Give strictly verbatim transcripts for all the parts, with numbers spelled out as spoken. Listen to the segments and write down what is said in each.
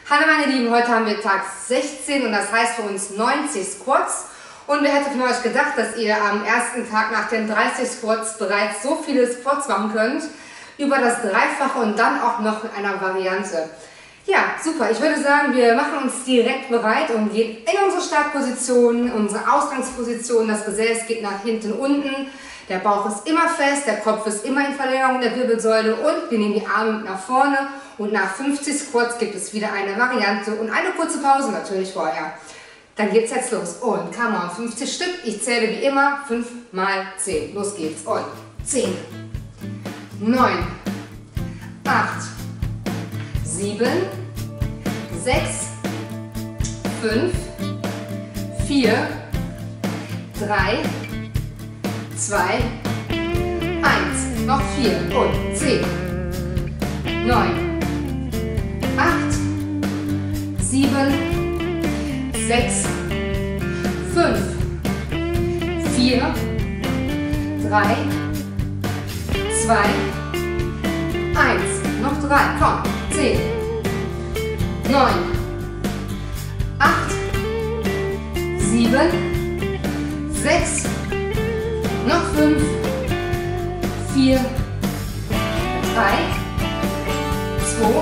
Hallo meine Lieben, heute haben wir Tag sechzehn und das heißt für uns neunzig Squats. Und wer hätte von euch gedacht, dass ihr am ersten Tag nach den dreißig Squats bereits so viele Squats machen könnt, über das Dreifache und dann auch noch in einer Variante. Ja, super. Ich würde sagen, wir machen uns direkt bereit und gehen in unsere Startposition, unsere Ausgangsposition. Das Gesäß geht nach hinten unten, der Bauch ist immer fest, der Kopf ist immer in Verlängerung der Wirbelsäule und wir nehmen die Arme nach vorne. Und nach fünfzig Squats gibt es wieder eine Variante und eine kurze Pause natürlich vorher. Dann geht's jetzt los. Und come on, fünfzig Stück. Ich zähle wie immer fünf mal zehn. Los geht's. Und zehn, neun, acht, sieben, sechs, fünf, vier, drei, zwei, eins. Noch vier. Und zehn, neun, acht, sieben, sechs, fünf, vier, drei, zwei, eins. Noch drei. Komm. zehn, neun, acht, sieben, sechs, noch fünf, vier, drei, zwei,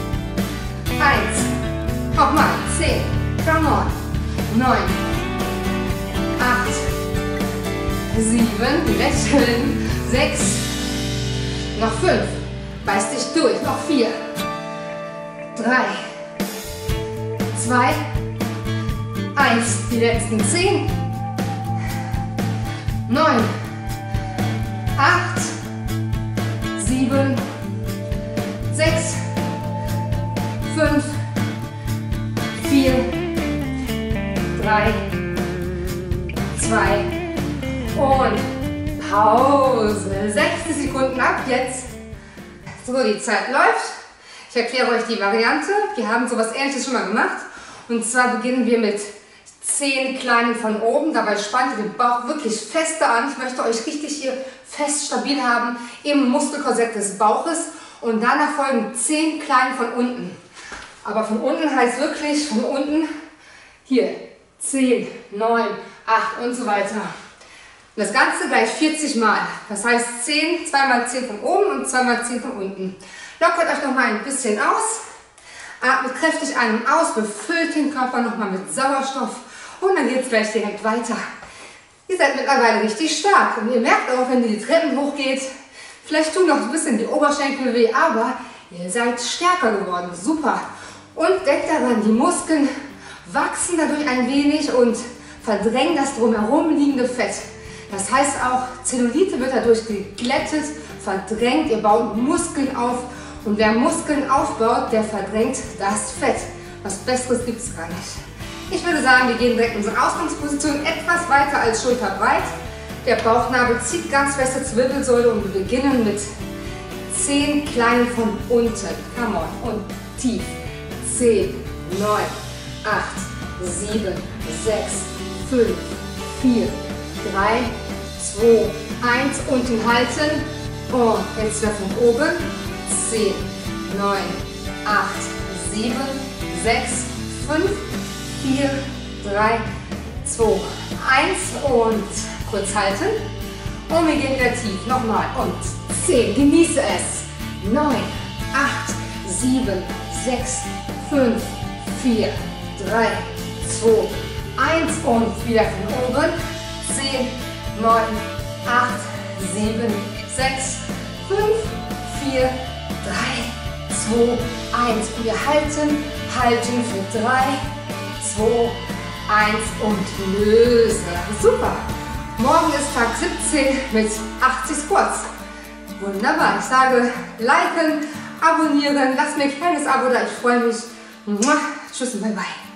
eins. Nochmal. zehn. Come on. neun, acht, sieben, lächeln, sechs, noch fünf, beiß dich durch, noch vier, drei, zwei, eins, die letzten zehn, neun, acht, sieben, sechs, fünf, vier, drei, zwei und Pause. sechzig Sekunden ab jetzt. So, die Zeit läuft. Ich erkläre euch die Variante. Wir haben sowas Ähnliches schon mal gemacht. Und zwar beginnen wir mit zehn kleinen von oben. Dabei spannt ihr den Bauch wirklich fester an. Ich möchte euch richtig hier fest stabil haben im Muskelkorsett des Bauches. Und danach folgen zehn kleinen von unten. Aber von unten heißt wirklich von unten hier zehn, neun, acht und so weiter. Und das Ganze gleich vierzig Mal. Das heißt zehn, zwei mal zehn von oben und zwei mal zehn von unten. Lockert euch noch mal ein bisschen aus. Atmet kräftig ein und aus. Befüllt den Körper noch mal mit Sauerstoff. Und dann geht es gleich direkt weiter. Ihr seid mittlerweile richtig stark. Und ihr merkt auch, wenn ihr die Treppen hochgeht, vielleicht tun noch ein bisschen die Oberschenkel weh, aber ihr seid stärker geworden. Super. Und denkt daran, die Muskeln wachsen dadurch ein wenig und verdrängen das drumherum liegende Fett. Das heißt auch, Zellulite wird dadurch geglättet, verdrängt, ihr baut Muskeln auf und wer Muskeln aufbaut, der verdrängt das Fett. Was Besseres gibt es gar nicht. Ich würde sagen, wir gehen direkt in unsere Ausgangsposition etwas weiter als schulterbreit. Der Bauchnabel zieht ganz fest zur Wirbelsäule und wir beginnen mit zehn kleinen von unten. Come on. Und tief. zehn, neun, acht, sieben, sechs, fünf, vier, drei, zwei, eins. Unten halten. Und jetzt wieder von oben. zehn, neun, acht, sieben, sechs, fünf, vier, drei, zwei, eins. Und kurz halten. Und wir gehen wieder tief. Nochmal. Und zehn. Genieße es. neun, acht, sieben, sechs, fünf, vier, drei, zwei, eins und wieder von oben. zehn, neun, acht, sieben, sechs, fünf, vier, drei, zwei, eins. Wir halten, halten für drei, zwei, eins und löse. Super. Morgen ist Tag siebzehn mit achtzig Squats. Wunderbar. Ich sage liken, abonnieren, lasst mir ein kleines Abo da. Ich freue mich. Tschüss und bye bye.